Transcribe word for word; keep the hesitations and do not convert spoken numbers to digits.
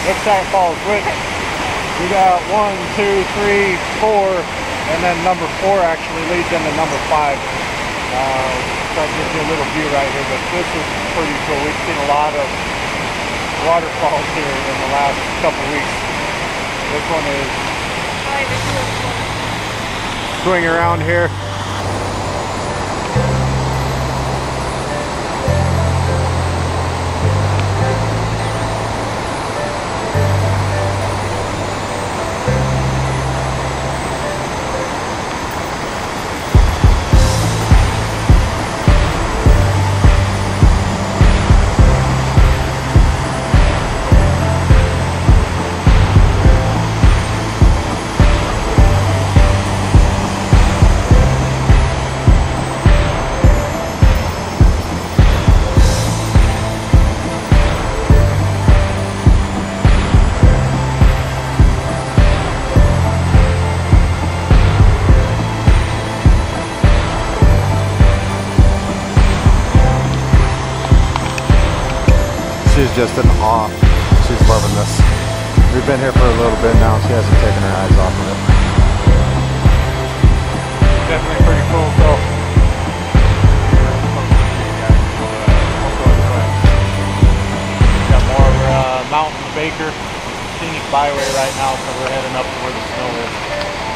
Nooksack Falls, which we got one, two, three, four, and then number four actually leads into number five. Uh, so I'll give you a little view right here, but this is pretty cool. We've seen a lot of waterfalls here in the last couple weeks. This one is swing around here. She's just in awe. She's loving this. We've been here for a little bit now. She hasn't taken her eyes off of it. Definitely pretty cool. So, got more uh, Mountain Baker Scenic Byway right now, so we're heading up to where the snow is.